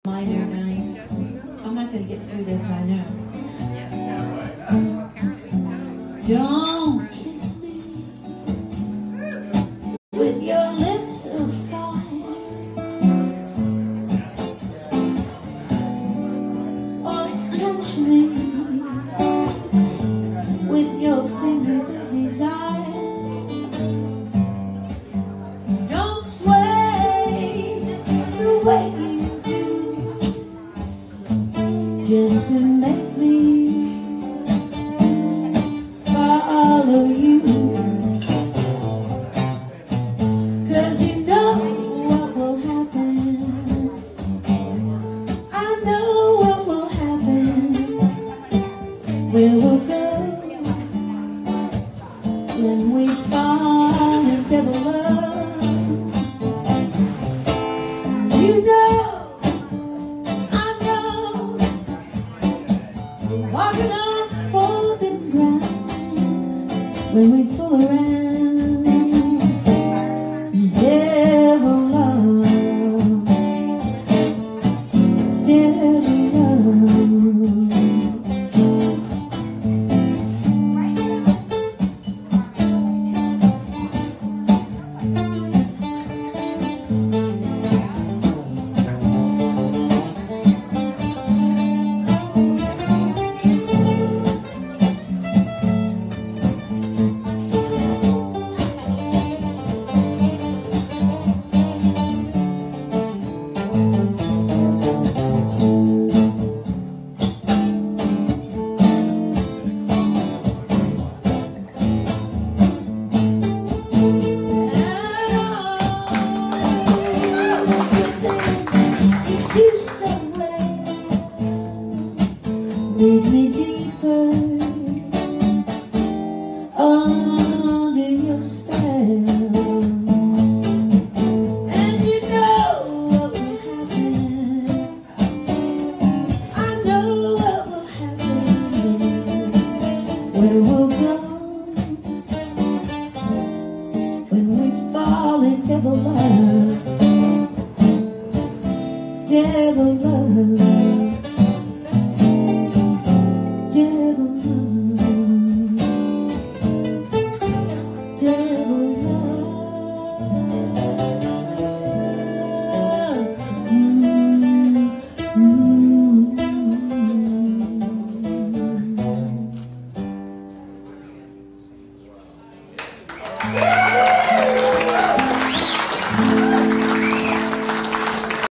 Minor night. I'm not going to get through this, I know. Don't kiss me with your lips of fire, or touch me with your fingers of desire. Don't sway the way you just to make me follow you, 'cause you know what will happen. I know what will happen. Where we'll go when we fall in double love. You know, walking on forbidden ground when we fool around. Devil love, devil love. Lead me deeper under your spell, and you know what will happen. I know what will happen. Where we'll go when we fall in devil love, devil love.